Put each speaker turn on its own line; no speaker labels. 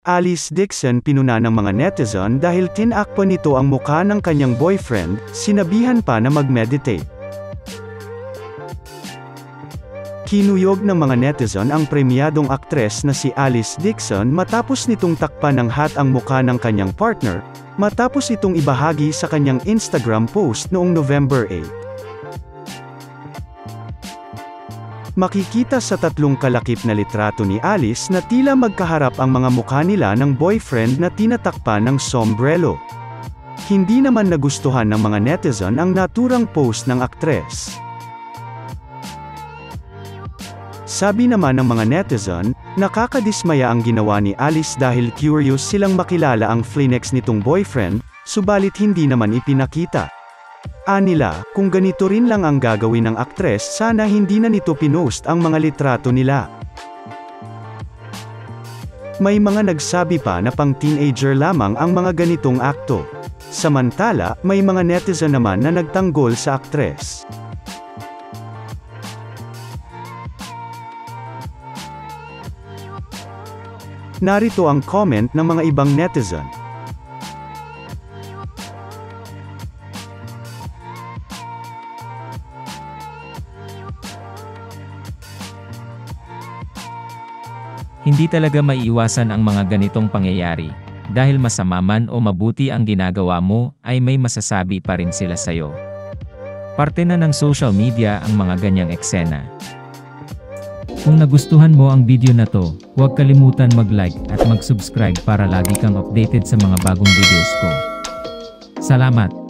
Alice Dixon pinuna ng mga netizen dahil tinakpan nito ang mukha ng kanyang boyfriend, sinabihan pa na mag-meditate. Kinuyog ng mga netizen ang premyadong aktres na si Alice Dixon matapos nitong takpan ng hat ang mukha ng kanyang partner, matapos itong ibahagi sa kanyang Instagram post noong November 8. Makikita sa tatlong kalakip na litrato ni Alice na tila magkaharap ang mga mukha nila ng boyfriend na tinatakpan ng sombrero. Hindi naman nagustuhan ng mga netizen ang naturang post ng aktres. Sabi naman ng mga netizen, nakakadismaya ang ginawa ni Alice dahil curious silang makilala ang flinex nitong boyfriend, subalit hindi naman ipinakita. Anila, kung ganito rin lang ang gagawin ng aktres sana hindi na nito pinost ang mga litrato nila. May mga nagsabi pa na pang teenager lamang ang mga ganitong akto. Samantala, may mga netizen naman na nagtanggol sa aktres. Narito ang comment ng mga ibang netizen.
Hindi talaga maiiwasan ang mga ganitong pangyayari. Dahil masama man o mabuti ang ginagawa mo, ay may masasabi pa rin sila sa'yo. Parte na ng social media ang mga ganyang eksena. Kung nagustuhan mo ang video na to, huwag kalimutan mag-like at mag-subscribe para lagi kang updated sa mga bagong videos ko. Salamat!